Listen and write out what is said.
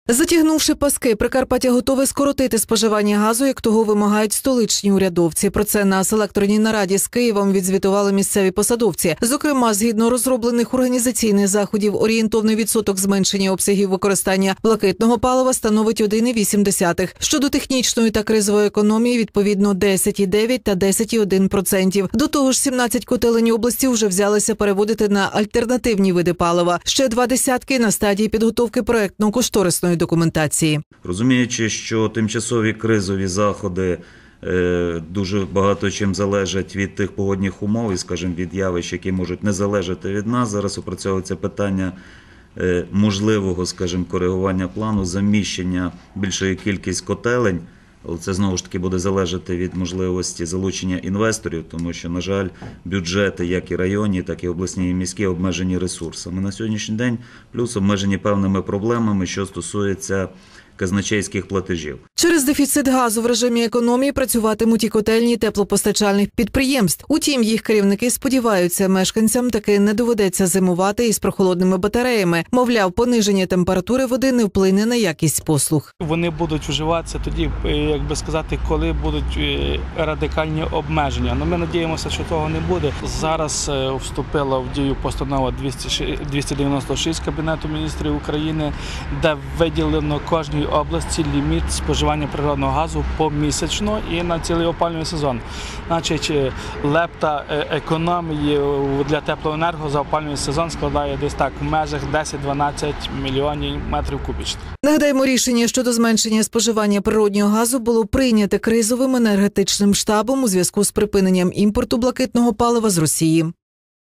Затягнувши паски, Прикарпаття готове скоротити споживання газу, як того вимагають столичні урядовці. Про це на селекторній нараді з Києвом відзвітували місцеві посадовці. Зокрема, згідно розроблених організаційних заходів, орієнтовний відсоток зменшення обсягів використання блакитного палива становить 1,8. Щодо технічної та кризової економії, відповідно 10,9 та 10,1%. До того ж, 17 котелень області вже взялися переводити на альтернативні види палива. Ще 20 на стадії підготовки проектно-кошторисної документації. Розуміючи, що тимчасові кризові заходи дуже багато чим залежать від тих погодних умов і, скажімо, від явищ, які можуть не залежати від нас, зараз опрацьовується питання можливого, скажімо, коригування плану, заміщення більшої кількості котелень. Але це, знову ж таки, буде залежати від можливості залучення інвесторів, тому що, на жаль, бюджети, як і районні, так і обласні і міські, обмежені ресурсами на сьогоднішній день, плюс обмежені певними проблемами, що стосується казначейських платежів. Через дефіцит газу в режимі економії працюватимуть і котельні теплопостачальних підприємств. Утім, їх керівники сподіваються, мешканцям таки не доведеться зимувати із прохолодними батареями. Мовляв, пониження температури води не вплине на якість послуг. Вони будуть вживатися тоді, як би сказати, коли будуть радикальні обмеження. Но ми надіємося, що того не буде. Зараз вступила в дію постанова 296 Кабінету міністрів України, де виділено кожній області ліміт споживання природного газу помісячно і на цілий опалювальний сезон. Значить, лепта економії для теплоенерго за опалювальний сезон складає десь так в межах 10-12 мільйонів метрів кубічних. Нагадаємо, рішення щодо зменшення споживання природнього газу було прийняте кризовим енергетичним штабом у зв'язку з припиненням імпорту блакитного палива з Росії.